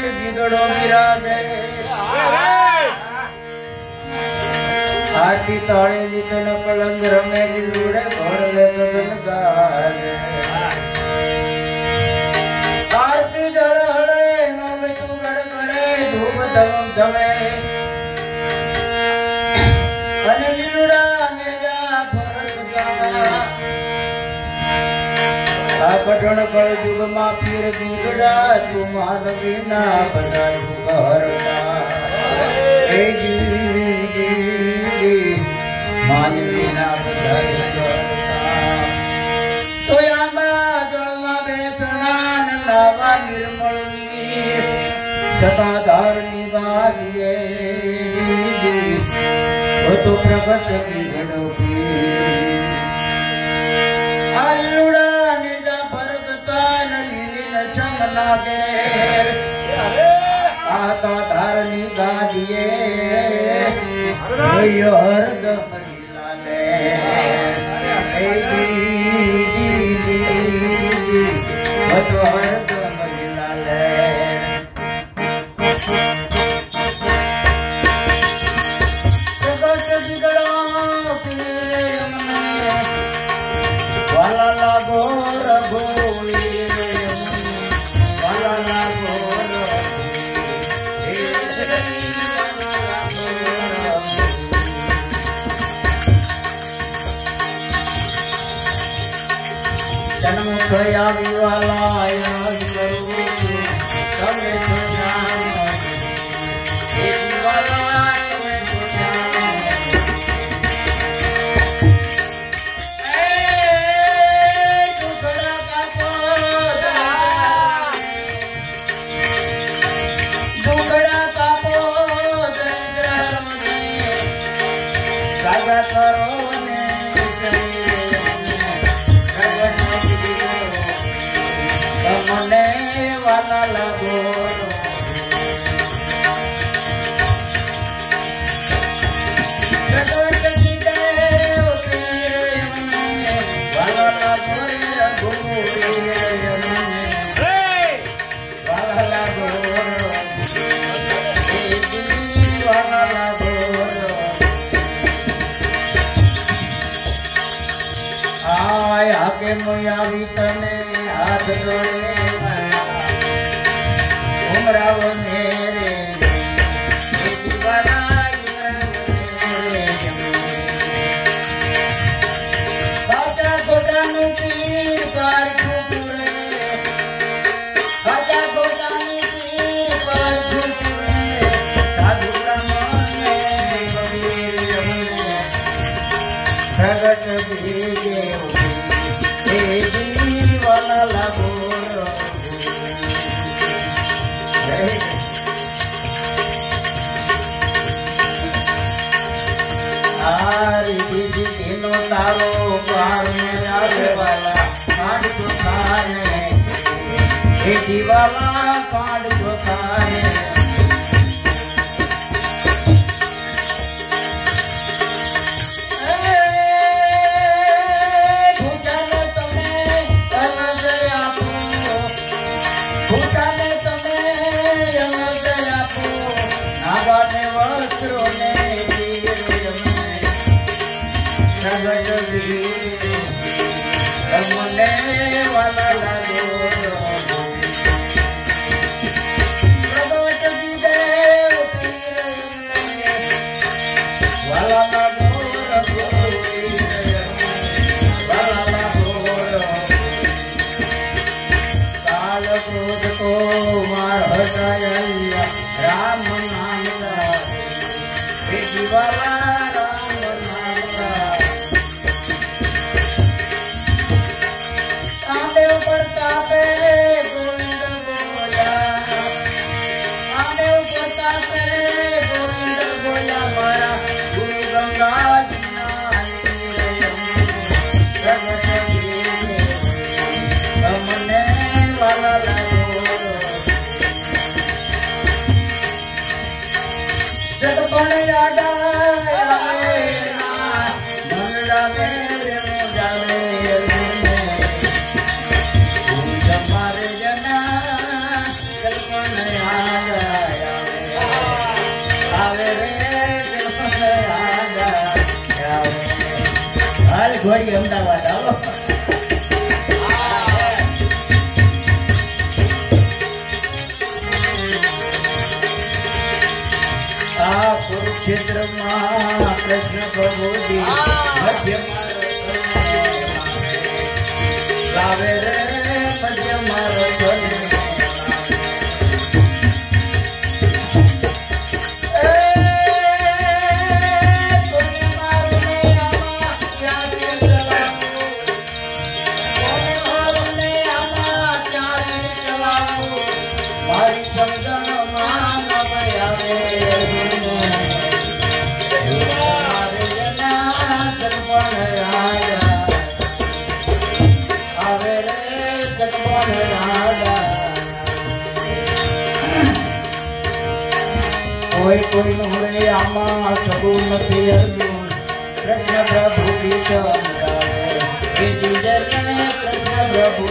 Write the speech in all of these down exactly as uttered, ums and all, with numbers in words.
पेट बिगड़ो बिराजे आरती ताड़े जितन पलंग रमे लूड़े घोड़ ले गगन गाजे आरती जल हड़े नव चुगड़ करे धूप धम धमे अन लीड़ा में जा भरत गा कटण कर जुग मा पीर दीगड़ा तुम्हार बिना बजायु करता हे जी जी जी मान बिना बजायु करता तो यामा जलना बेचना नवा निर्मल सता धारणी गादिए वो तो प्रगट की घड़ोगी आलूड़ा आता धारणी गादिए हरद महिलाने हरद महिलाने वाला लागो रघोली जन्म गया वाला आया समय तो जानो वाला समय तो जानो टुकड़ा का पौधा टुकड़ा का पौधा सागा करो मने वाला लगो प्रगट की देव तेरे मने वाला लगो रघु वाला लगो वाला लगो आय आके मोया तने हाथ जोड़े उमराव मेरे बाजा गोटा तीर पार ठुकुरे बाजा गोटा तीर पार ठुकुरे साधु ब्रह्मणे प्रगट भीगे वाला लागो आरी दीदी तीनो तारो पार में आवे वाला कांड तो थाने हे दीवाला कांड तो थाने मने वाला लागो प्रगट की देव वाला लागो वाला लागो काल क्रोध को मार हटाया राम नाम का वाला राम नाम का तापे गोविंद बोला आने ऊपर तापे गोविंद बोला मारा गुरु गंगा हमने वाला लागो जग पण यादा હાલ ઘોડી અમદાવાદ આવો આ કુરુક્ષેત્રમાં કૃષ્ણ પ્રભુજી લાવે રે મધ્ય મારો કોઈ કોઈ નું આમાં સગુણ નથી અર્જુન કૃષ્ણ પ્રભુ કૃષ્ણ પ્રભુ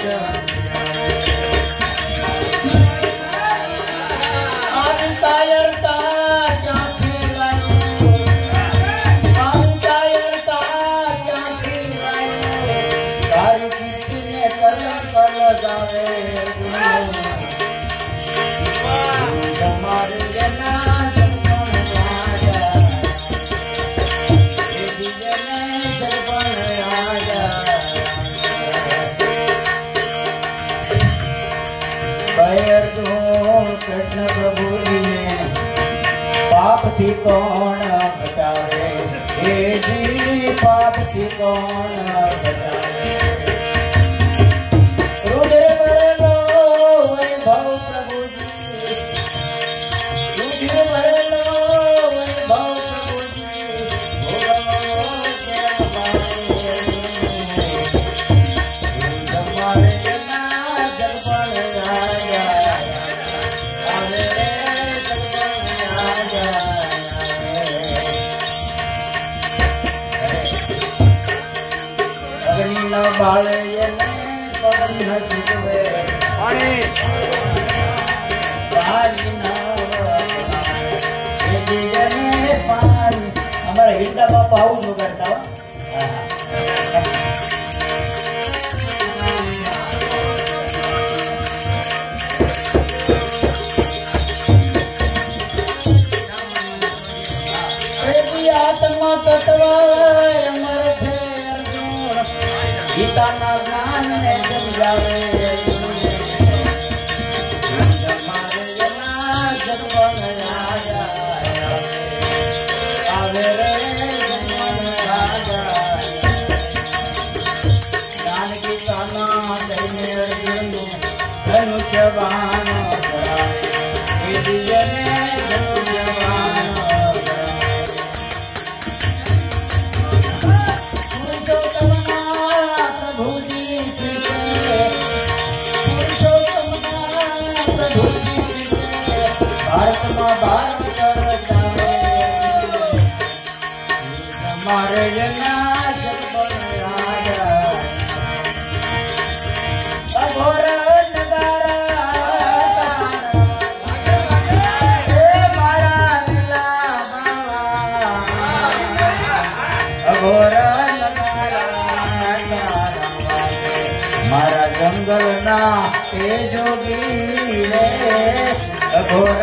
કૃષ્ણ પ્રભુજી ને પાપ થી કોણ બચાવે હે જી પાપ થી કોણ બચાવે રુદ્ર ભરેલો વૈભવ પ્રભુજી રુદ્ર ભરેલો વૈભવ પ્રભુજી તમારે જના જગપણ રાજા બાળે પવન ચૂકવે પાણી અમારા હિંડા બાપા આવું જ કરતા આત્મા તત્વ અમર છે અર્જુન ગીતાના જ્ઞાન ને સમજાવે આવે રે જ્ઞાન ગીતાના દઈને અર્જુન ધનુષ્યવાન મારે જના જગપણ રાજા અઘોર નગારા મારા લીલા અઘોર નગારા મારા જંગલ ના તે જોગી રે અઘોર